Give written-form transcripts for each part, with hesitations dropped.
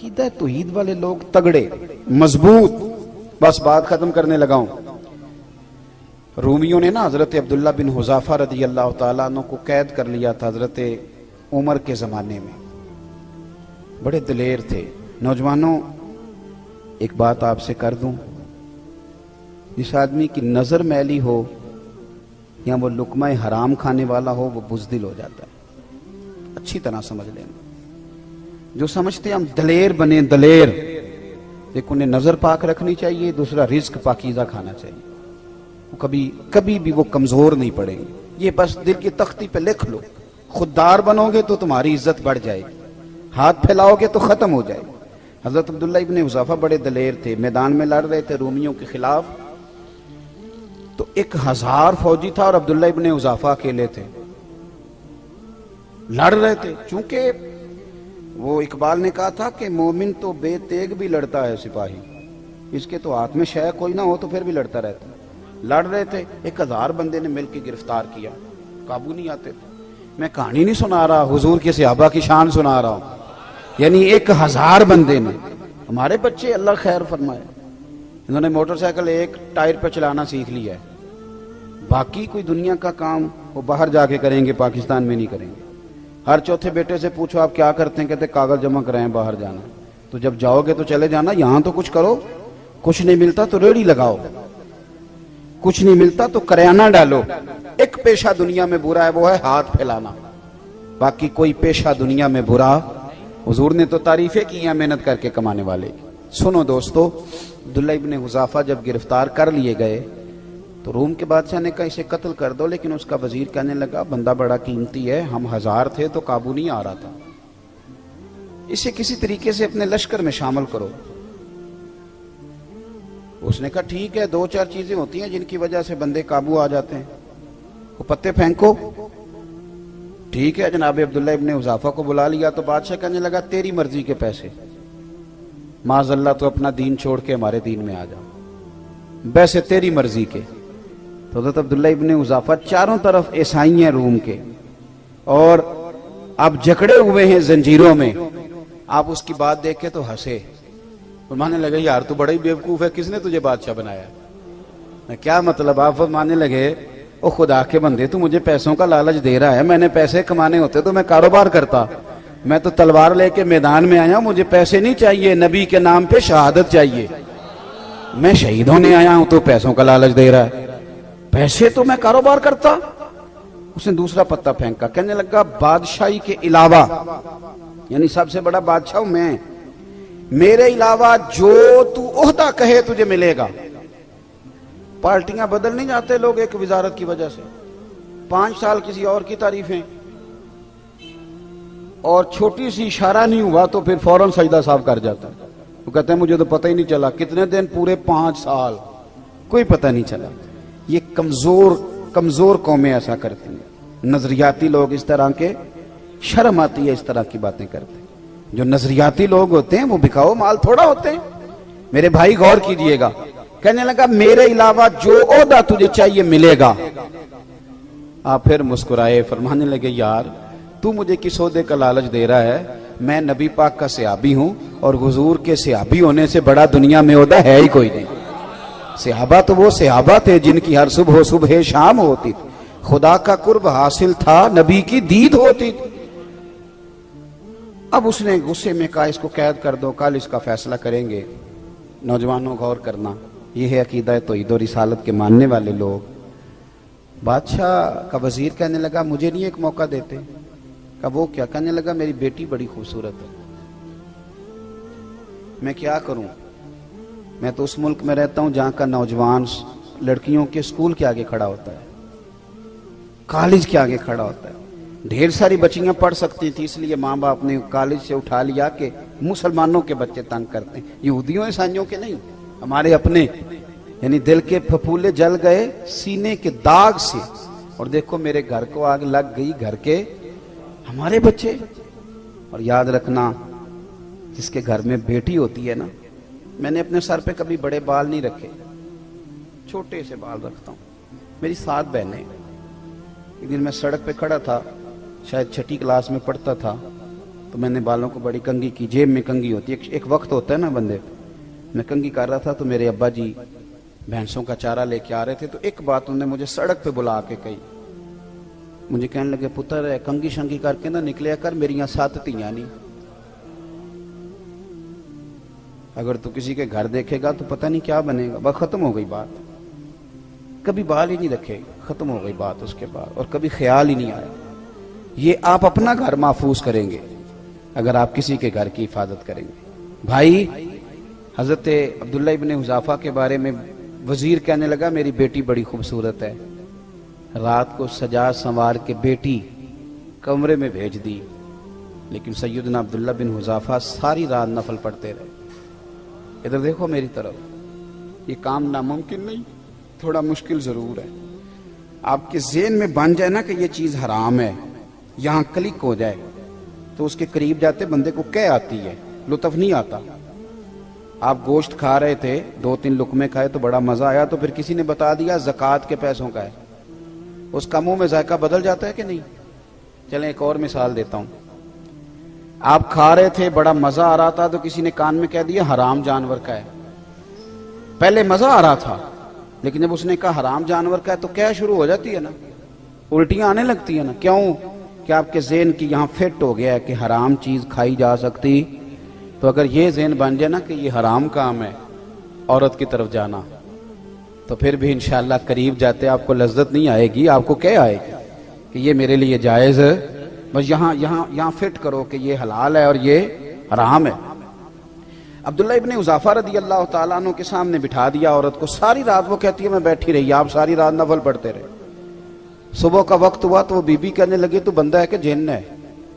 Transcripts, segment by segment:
عقیدہ توحید والے لوگ تگڑے مضبوط. بس بات ختم کرنے لگا ہوں. رومیوں نے نا حضرت عبداللہ بن حذافہ رضی اللہ تعالیٰ عنہ کو قید کر لیا تھا حضرت عمر کے زمانے میں. بڑے دلیر تھے. نوجوانوں ایک بات آپ سے کر دوں, جس آدمی کی نظر میلی ہو یا وہ لقمہ حرام کھانے والا ہو وہ بزدل ہو جاتا ہے. اچھی طرح سمجھ لینا. جو سمجھتے ہیں ہم دلیر بنے, دلیر, ایک انہیں نظر پاک رکھنی چاہیے, دوسرا رزق پاکیزہ کھانا چاہیے. کبھی بھی وہ کمزور نہیں پڑیں گے. یہ بس دل کی تختی پہ لکھ لو. خوددار بنو گے تو تمہاری عزت بڑھ جائے گی, ہاتھ پھیلاؤ گے تو ختم ہو جائے گی. حضرت عبداللہ ابن حذافہ بڑے دلیر تھے, میدان میں لڑ رہے تھے رومیوں کے خلاف. تو 1000 فوجی تھا اور عبداللہ ابن حذافہ اکیلے تھے, لڑ رہے تھے. چونکہ وہ اقبال نے کہا تھا کہ مومن تو بے تیگ بھی لڑتا ہے سپاہی, اس کے تو ہاتھ میں شے کوئی نہ ہو تو پھر بھی لڑتا رہتا. لڑ رہے تھے, 1000 بندے نے مل کے گرفتار کیا, قابو نہیں آتے تھے. میں کہانی نہیں سنا رہا, حضور کے صحابہ کی شان سنا رہا ہوں. یعنی 1000 بندے نے, ہمارے بچے اللہ خیر فرمائے, انہوں نے موٹر سائیکل ایک ٹائر پہ چلانا سیکھ لیا ہے. باقی کوئی دنیا کا کام وہ باہر جا کے کریں گے, پاکستان میں نہیں کریں گے. ہر چوتھے بیٹے سے پوچھو آپ کیا کرتے ہیں, کہتے کاغذ جمع کرائیں باہر جانا. تو جب جاؤ گے تو چلے جانا, یہاں تو کچھ کرو. کچھ نہیں ملتا تو ریڑھی لگاؤ, کچھ نہیں ملتا تو کریانہ ڈالو. ایک پیشہ دنیا میں برا ہے, وہ ہے ہاتھ پھیلانا. باقی کوئی پیشہ دنیا میں برا, حضور نے تو تعریفیں کی ہیں محنت کر کے کمانے والے. سنو دوستو, عبداللہ ابن حذافہ جب گرفتار کر لیے گئے تو روم کے بادشاہ نے کہا اسے قتل کر دو, لیکن اس کا وزیر کہنے لگا بندہ بڑا قیمتی ہے, ہم 1000 تھے تو قابو نہیں آ رہا تھا, اسے کسی طریقے سے اپنے لشکر میں شامل کرو. اس نے کہا ٹھیک ہے, 2-4 چیزیں ہوتی ہیں جن کی وجہ سے بندے قابو آ جاتے ہیں. وہ پتے پھینکو. ٹھیک ہے, جناب عبداللہ ابن حذافہ کو بلا لیا تو بادشاہ کہنے لگا تیری مرضی کے پیسے, معاذ اللہ تو اپنا دین چھوڑ کے ہمارے دین میں آ جاؤ, ویسے تیری مرضی کے. تو حضرت عبداللہ ابن حذافہ چاروں طرف عیسائی ہیں روم کے, اور اب جکڑے ہوئے ہیں زنجیروں میں. آپ اس کی بات دیکھ کے تو ہنسے, فرمانے لگے یار تو بڑا ہی بیوقوف ہے, کس نے تجھے بادشاہ بنایا؟ کیا مطلب؟ آپ فرمانے لگے او خدا کے بندے, تو مجھے پیسوں کا لالچ دے رہا ہے, میں نے پیسے کمانے ہوتے تو میں کاروبار کرتا, میں تو تلوار لے کے میدان میں آیا ہوں, مجھے پیسے نہیں چاہیے, نبی کے نام پہ شہادت چاہیے. میں شہید ہونے آیا ہوں تو پیسوں کا لالچ دے رہا ہے, پیسے تو میں کاروبار کرتا. اس نے دوسرا پتہ پھینکا, کہنے لگا بادشاہی کے علاوہ, یعنی سب سے بڑا بادشاہ ہوں میں, میرے علاوہ جو تو عہدہ کہے تجھے ملے گا. پارٹیاں بدل نہیں جاتے لوگ ایک وزارت کی وجہ سے, 5 سال کسی اور کی تعریفیں, اور چھوٹی سی اشارہ نہیں ہوا تو پھر فوراً سجدہ صاف کر جاتا ہے. وہ کہتے ہیں مجھے تو پتہ ہی نہیں چلا, کتنے دن پورے 5 سال کوئی پتہ نہیں چلا. یہ کمزور قومیں ایسا کرتی ہیں. نظریاتی لوگ اس طرح کے, شرم آتی ہے اس طرح کی باتیں کرتے ہیں. جو نظریاتی لوگ ہوتے ہیں وہ بکاؤ مال تھوڑا ہوتے ہیں. میرے بھائی غور کیجئے گا, کہنے لگا میرے علاوہ جو عہدہ تجھے چاہیے ملے گا. آپ پھر مسکرائے, فرمانے لگے یار تو مجھے کس عہدے کا لالچ دے رہا ہے, میں نبی پاک کا صحابی ہوں, اور حضور کے صحابی ہونے سے بڑا دنیا میں عہدہ ہے ہی کوئی نہیں. صحابہ تو وہ صحابہ تھے جن کی ہر صبح شام ہوتی تھی, خدا کا قرب حاصل تھا, نبی کی دید ہوتی تھی. اب اس نے غصے میں کہا اس کو قید کر دو, کل اس کا فیصلہ کریں گے. نوجوانوں غور کرنا, یہ ہے عقیدہ توحید و رسالت کے ماننے والے لوگ. بادشاہ کا وزیر کہنے لگا مجھے نہیں ایک موقع دیتے؟ کہا وہ کیا؟ کہنے لگا میری بیٹی بڑی خوبصورت ہے, میں کیا کروں؟ میں تو اس ملک میں رہتا ہوں جہاں کا نوجوان لڑکیوں کے اسکول کے آگے کھڑا ہوتا ہے, کالج کے آگے کھڑا ہوتا ہے. ڈھیر ساری بچیاں پڑھ سکتی تھی, اس لیے ماں باپ نے کالج سے اٹھا لیا کہ مسلمانوں کے بچے تنگ کرتے ہیں, یہودیوں عیسائیوں کے نہیں, ہمارے اپنے. یعنی دل کے پھپھولے جل گئے سینے کے داغ سے, اور دیکھو میرے گھر کو آگ لگ گئی, گھر کے ہمارے بچے. اور یاد رکھنا جس کے گھر میں بیٹی ہوتی ہے نا, میں نے اپنے سر پہ کبھی بڑے بال نہیں رکھے, چھوٹے سے بال رکھتا ہوں. میری 7 بہنیں. ایک دن میں سڑک پہ کھڑا تھا, شاید 6ٹھی کلاس میں پڑھتا تھا, تو میں نے بالوں کو بڑی کنگھی کی، جیب میں کنگھی ہوتی ہے، ایک وقت ہوتا ہے نا بندے، میں کنگھی کر رہا تھا تو میرے ابا جی بھینسوں کا چارہ لے کے آ رہے تھے، تو ایک بات انہوں نے مجھے سڑک پہ بلا کے کہی، مجھے کہنے لگے پتر کنگھی شنگھی کر کے نہ نکلیا کر، میریاں 7 تیاں نہیں، اگر تو کسی کے گھر دیکھے گا تو پتہ نہیں کیا بنے گا۔ بس ختم ہو گئی بات، کبھی بال ہی نہیں رکھے، ختم ہو گئی بات اس کے بعد، اور کبھی خیال ہی نہیں آیا۔ یہ آپ اپنا گھر محفوظ کریں گے اگر آپ کسی کے گھر کی حفاظت کریں گے۔ بھائی حضرت عبداللہ ابن حذافہ کے بارے میں وزیر کہنے لگا میری بیٹی بڑی خوبصورت ہے، رات کو سجا سنوار کے بیٹی کمرے میں بھیج دی، لیکن سیدنا عبداللہ بن حذافہ ساری رات نفل پڑھتے رہے۔ ادھر دیکھو میری طرف، یہ کام ناممکن نہیں، تھوڑا مشکل ضرور ہے۔ آپ کے ذہن میں بن جائے نا کہ یہ چیز حرام ہے، یہاں کلک ہو جائے تو اس کے قریب جاتے بندے کو کہہ آتی ہے، لطف نہیں آتا۔ آپ گوشت کھا رہے تھے، 2-3 لقمے کھائے تو بڑا مزہ آیا، تو پھر کسی نے بتا دیا زکوٰۃ کے پیسوں کا ہے، اس کا منہ میں ذائقہ بدل جاتا ہے کہ نہیں؟ چلیں ایک اور مثال دیتا ہوں، آپ کھا رہے تھے بڑا مزہ آ رہا تھا تو کسی نے کان میں کہہ دیا حرام جانور کا ہے، پہلے مزہ آ رہا تھا لیکن جب اس نے کہا حرام جانور کا ہے تو کیا شروع ہو جاتی ہے نا، الٹیاں آنے لگتی ہیں نا۔ کیوں؟ کہ آپ کے ذہن کی یہاں فٹ ہو گیا ہے کہ حرام چیز کھائی جا سکتی، تو اگر یہ ذہن بن جائے نا کہ یہ حرام کام ہے عورت کی طرف جانا، تو پھر بھی انشاءاللہ قریب جاتے آپ کو لذت نہیں آئے گی، آپ کو کیا آئے گی کہ یہ میرے لیے جائز ہے، بس یہاں فٹ کرو کہ یہ حلال ہے اور یہ حرام ہے۔ عبداللہ ابن حذافہ رضی اللہ تعالیٰ عنہ کے سامنے بٹھا دیا عورت کو، ساری رات وہ کہتی ہے میں بیٹھی رہی، آپ ساری رات نفل پڑھتے رہے۔ صبح کا وقت ہوا تو وہ بی بی کہنے لگی تو بندہ ہے کہ جن ہے،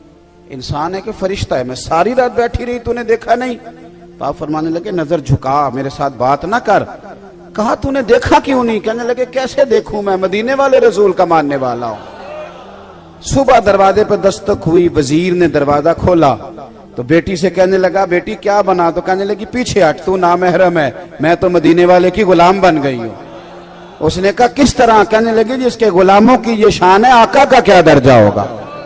انسان ہے کہ فرشتہ ہے، میں ساری رات بیٹھی رہی تو نے دیکھا نہیں؟ تو آپ فرمانے لگے نظر جھکا، میرے ساتھ بات نہ کر۔ کہا تو نے دیکھا کیوں نہیں؟ کہنے لگے کیسے دیکھوں، میں مدینے والے رسول کا ماننے والا ہوں۔ صبح دروازے پہ دستک ہوئی، وزیر نے دروازہ کھولا تو بیٹی سے کہنے لگا بیٹی کیا بنا؟ تو کہنے لگی پیچھے ہٹ، تو نامحرم ہے، میں تو مدینے والے کی غلام بن گئی ہوں۔ اس نے کہا کس طرح؟ کہنے لگی جس کے غلاموں کی یہ شان ہے، آقا کا کیا درجہ ہوگا؟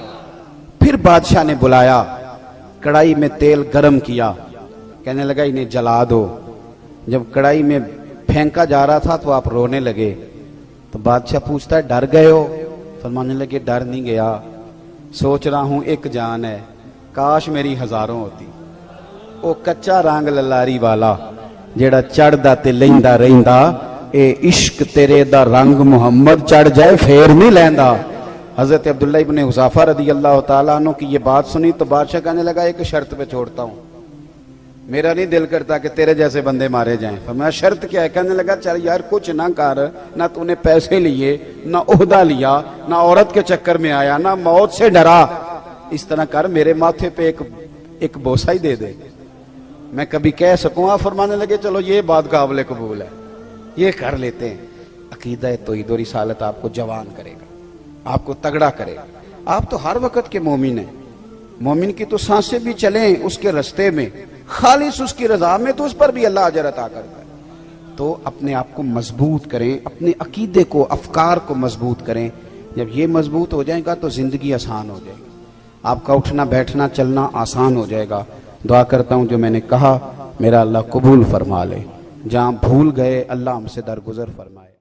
پھر بادشاہ نے بلایا، کڑائی میں تیل گرم کیا، کہنے لگا انہیں جلا دو۔ جب کڑائی میں پھینکا جا رہا تھا تو آپ رونے لگے، تو بادشاہ پوچھتا ہے ڈر گئے ہو؟ فرمانے لگے ڈر نہیں گیا، سوچ رہا ہوں ایک جان ہے، کاش میری ہزاروں ہوتی۔ او کچا رنگ للاری والا جیڑا چڑھدا تے لیندا رہندا، اے عشق تیرے دا رنگ محمد چڑھ جائے پھر نہیں لیندا۔ حضرت عبداللہ ابن حذافہ رضی اللہ تعالیٰ عنہ کی یہ بات سنی تو بادشاہ کہنے لگا ایک شرط پہ چھوڑتا ہوں، میرا نہیں دل کرتا کہ تیرے جیسے بندے مارے جائیں۔ فرمایا شرط کیا ہے؟ کہنے لگا چل یار کچھ نہ کر، نہ تو نے پیسے لیے، نہ عہدہ لیا، نہ عورت کے چکر میں آیا، نہ موت سے ڈرا، اس طرح کر میرے ماتھے پہ ایک بوسہ ہی دے دے، میں کبھی کہہ سکوں۔ آپ فرمانے لگے چلو یہ بات قابل قبول ہے، یہ کر لیتے ہیں۔ عقیدہ توحید و رسالت آپ کو جوان کرے گا، آپ کو تگڑا کرے گا۔ آپ تو ہر وقت کے مومن ہیں، مومن کی تو سانسیں بھی چلیں اس کے رستے میں، خالص اس کی رضا میں، تو اس پر بھی اللہ اجر عطا کرتا ہے۔ تو اپنے آپ کو مضبوط کریں، اپنے عقیدے کو، افکار کو مضبوط کریں۔ جب یہ مضبوط ہو جائے گا تو زندگی آسان ہو جائے گی، آپ کا اٹھنا بیٹھنا چلنا آسان ہو جائے گا۔ دعا کرتا ہوں جو میں نے کہا میرا اللہ قبول فرما لے، جہاں بھول گئے اللہ ہم سے درگزر فرمائے۔